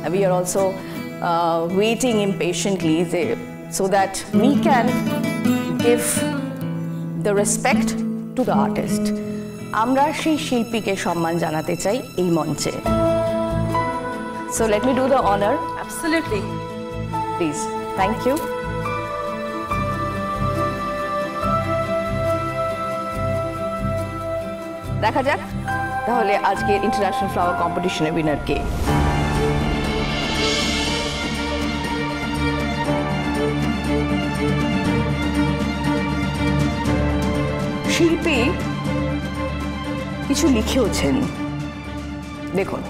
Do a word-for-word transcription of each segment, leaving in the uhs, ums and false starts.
we are also uh, waiting impatiently so that we can give the respect to the artist. আমরা সেই শিল্পীকে সম্মান জানাতে চাই এই মঞ্চে। So let me do the honor. Absolutely. Please. Thank you. দেখা যাক তাহলে আজকে ইন্টারন্যাশনাল ফ্লাওয়ার কম্পিটিশনের উইনার কে। শিল্পী কিছু লিখেওছেন, দেখুন।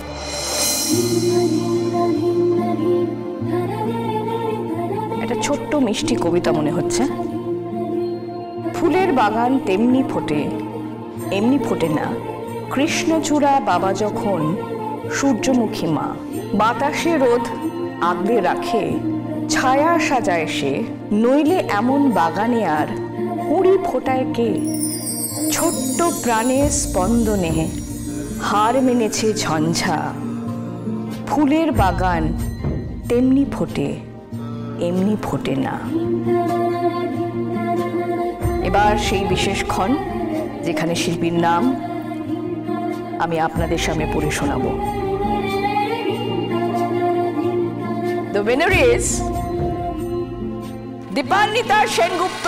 একটা ছোট্ট মিষ্টি কবিতা মনে হচ্ছে। ফুলের বাগান তেমনি ফোটে, এমনি ফোটে না কৃষ্ণচূড়া বাবা যখন সূর্যমুখী মা। বাতাসে রোদ আগলে রাখে, ছায়া সাজায় সে, নইলে এমন বাগানে আর কুড়ি ফোটায় কে। ছোট্ট প্রাণের স্পন্দনে হার মেনেছে ঝঞ্ঝা, ফুলের বাগান তেমনি ফোটে, এমনি ফোটে না। এবার সেই বিশেষ ক্ষণ যেখানে শিল্পীর নাম আমি আপনাদের সামনে পড়ে শোনাব। The winner is Dipanwita Sengupta.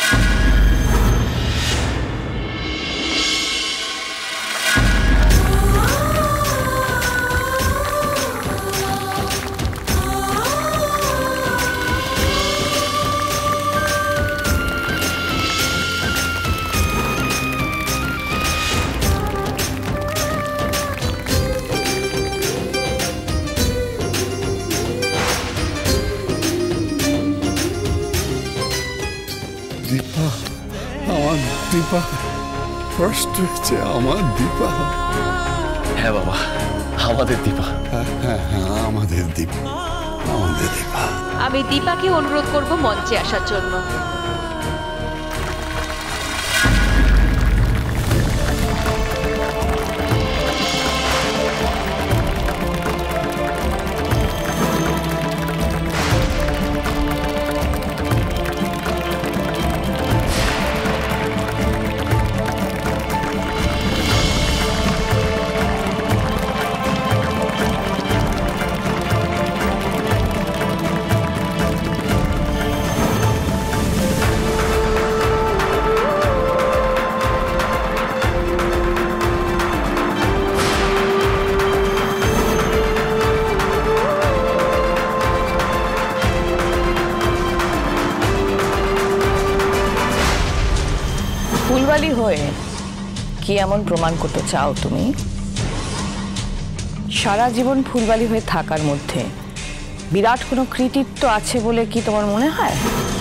Dipa, আমার দীপা ফার্স্ট হয়েছে, আমার দীপা। হ্যাঁ বাবা, আমাদের দীপা। হ্যাঁ হ্যাঁ হ্যাঁ আমাদের দীপা, আমাদের দীপা। আমি দীপাকে অনুরোধ করব মঞ্চে আসার জন্য। ফুলবালি হয়ে কি এমন প্রমাণ করতে চাও তুমি? সারা জীবন ফুলবালি হয়ে থাকার মধ্যে বিরাট কোনো কৃতিত্ব আছে বলে কি তোমার মনে হয়?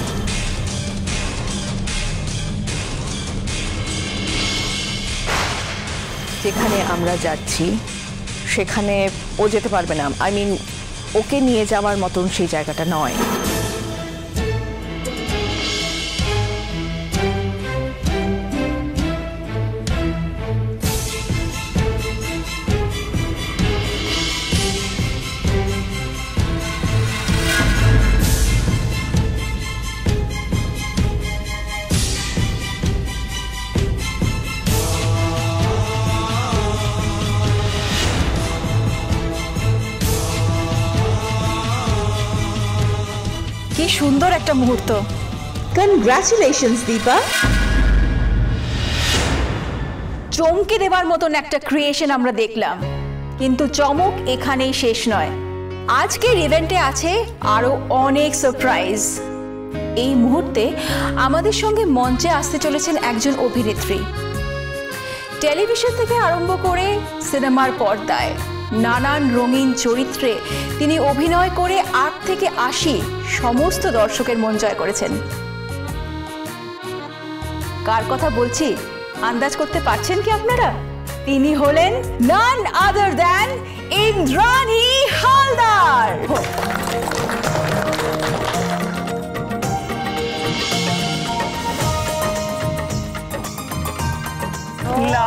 যেখানে আমরা যাচ্ছি সেখানে ও যেতে পারবে না। আই মিন, ওকে নিয়ে যাওয়ার মতন সেই জায়গাটা নয়। কি সুন্দর একটা মুহূর্ত। কনগ্রাচুলেশনস দীপা। চমকে দেবার মতন একটা ক্রিয়েশন আমরা দেখলাম, কিন্তু চমক এখানেই শেষ নয়। আজকের ইভেন্টে আছে আরো অনেক সারপ্রাইজ। এই মুহূর্তে আমাদের সঙ্গে মঞ্চে আসতে চলেছেন একজন অভিনেত্রী। টেলিভিশন থেকে আরম্ভ করে সিনেমার পর্দায় নানান রঙিন চরিত্রে তিনি অভিনয় করে আট থেকে আশি সমস্ত দর্শকের মন জয় করেছেন। কার কথা বলছি আন্দাজ করতে পারছেন কি আপনারা? তিনি হলেন none other than Indrani Haldar.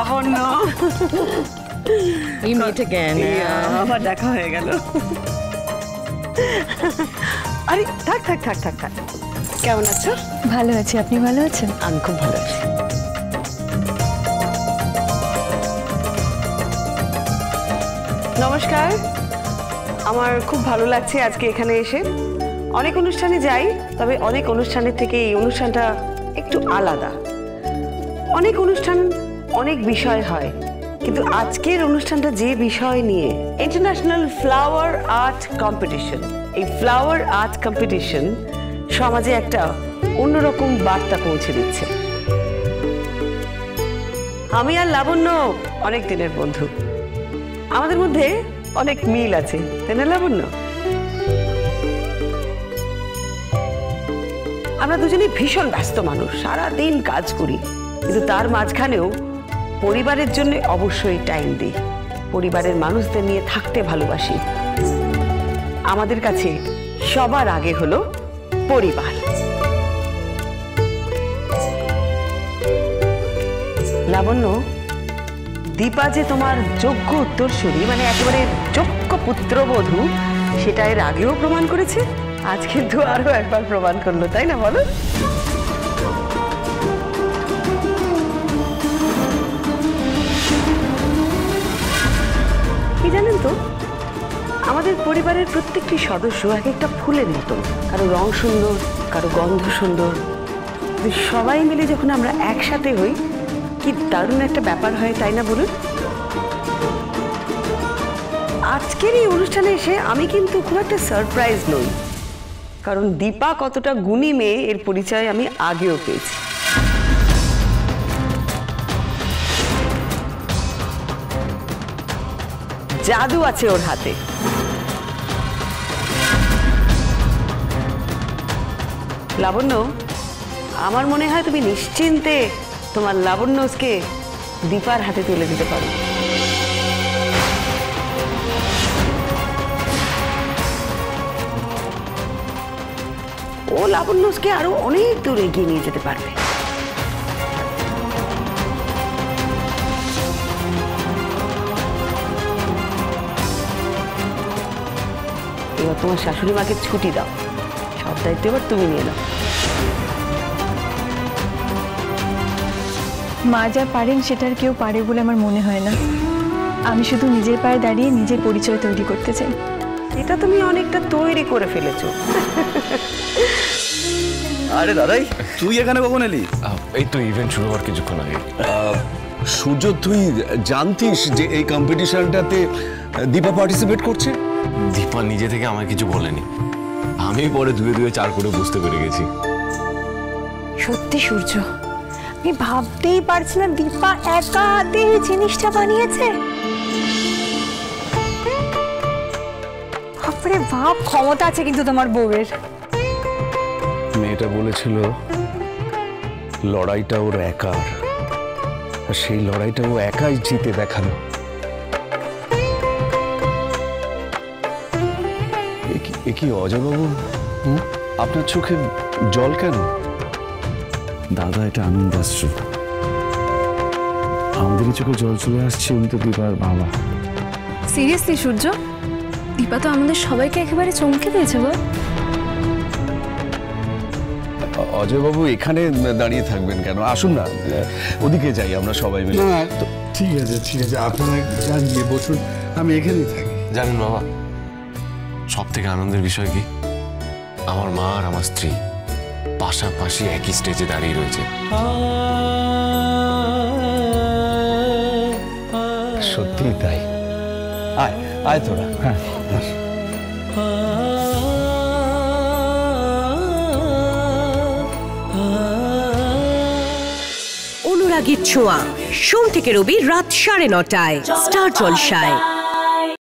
We meet again. আবার দেখা হয়ে গেল। আরে থাক থাক থাক থাক থাক কেমন আছো? ভালো আছি, আপনি ভালো আছেন? আমি খুব ভালো আছি। নমস্কার, আমার খুব ভালো লাগছে আজকে এখানে এসে। অনেক অনুষ্ঠানে যাই, তবে অনেক অনুষ্ঠানের থেকে এই অনুষ্ঠানটা একটু আলাদা। অনেক অনুষ্ঠান অনেক বিষয় হয়, কিন্তু আজকের অনুষ্ঠানটা যে বিষয় নিয়ে, ইন্টারন্যাশনাল ফ্লাওয়ার আর্ট কম্পিটিশন। এই ফ্লাওয়ার আর্ট কম্পিটিশন সমাজে একটা অন্যরকম বার্তা পৌঁছে দিচ্ছে। আমি আর লাবণ্য অনেক দিনের বন্ধু, আমাদের মধ্যে অনেক মিল আছে, তাই না লাবণ্য? আমরা দুজনেই ভীষণ ব্যস্ত মানুষ, সারা দিন কাজ করি, কিন্তু তার মাঝখানেও পরিবারের জন্য অবশ্যই টাইম দিই। পরিবারের মানুষদের নিয়ে থাকতে ভালোবাসি। আমাদের কাছে সবার আগে হলো পরিবার। লাবণ্য, দীপা যে তোমার যোগ্য উত্তরসূরি, মানে একেবারে যোগ্য পুত্রবধূ, সেটা এর আগেও প্রমাণ করেছে, আজ কিন্তু আরো একবার প্রমাণ করলো, তাই না বলো? কি জানেন তো, আমাদের পরিবারের প্রত্যেকটি সদস্য এক একটা ফুলের মতো, কারো রং সুন্দর, কারো গন্ধ সুন্দর। সবাই মিলে যখন আমরা একসাথে হই, কি দারুণ একটা ব্যাপার হয়, তাই না বলুন? আজকের এই অনুষ্ঠানে এসে আমি কিন্তু খুব একটা সারপ্রাইজ নই, কারণ দীপা কতটা গুণী মেয়ে এর পরিচয় আমি আগেও পেয়েছি। জাদু আছে ওর হাতে। লাবণ্য, আমার মনে হয় তুমি নিশ্চিন্তে তোমার লাবণ্যকে দীপার হাতে তুলে দিতে পারো। ও লাবণ্যকে আরো অনেক দূর এগিয়ে নিয়ে যেতে পারবে। এবার তোমার শাশুড়ি মাকে ছুটি দাও, সব দায়িত্ব এবার তুমি নিয়ে নাও। মা যা পারেন সেটার কেউ পারে বলে আমার মনে হয় না। আমি শুধু নিজের পায়ে দাঁড়িয়ে নিজের পরিচয় তৈরি করতে চাই। এটা তুমি অনেকটা তৈরি করে ফেলেছো। আরে দাদাই, তুই এখানে কখন এলি? এই তো ইভেন্ট শুরু হওয়ার কিছুক্ষণ আগে। সূর্য, তুই জানতিস যে এই কম্পিটিশনটাতে দীপা পার্টিসিপেট করছে? দীপা নিজে থেকে আমায় কিছু বলেনি, আমি পরে দুয়ে দুয়ে চার করে বুঝতে পেরে গেছি। সত্যি সূর্য, আমি ভাবতেই পারছি না দীপা একা হাতে এই জিনিসটা বানিয়েছে। বাপরে বাপ, ক্ষমতা আছে কিন্তু তোমার বউয়ের। মেয়েটা বলেছিল লড়াইটা ওর একার, আর সেই লড়াইটা ও একাই জিতে দেখালো। এ কি অজয়বাবু, আপনার চোখে জল কেন? দাদা, এটা আনন্দাশ্রু। আমাদেরই চোখে জল চলে আসছে, উনি তো দীপার বাবা। সিরিয়াসলি সূর্য, দীপা তো আমাদের সবাইকে একেবারে চমকে দিয়েছে গো। অজয়বাবু এখানে দাঁড়িয়ে থাকবেন কেন? আসুন না, ওদিকে যাই আমরা সবাই মিলে। না ঠিক আছে ঠিক আছে, আপনারা যান, গিয়ে বসুন, আমি এখানেই থাকি। জানেন বাবা, সব থেকে আনন্দের বিষয় কি, আমার মা আর আমার স্ত্রী পাশাপাশি একই স্টেজে দাঁড়িয়ে রয়েছে। সত্যি তাই। আয় আয় তোরা। হ্যাঁ, অনুরাগীর ছোঁয়া, সোম থেকে রবি রাত সাড়ে নটায় স্টার জলসায়।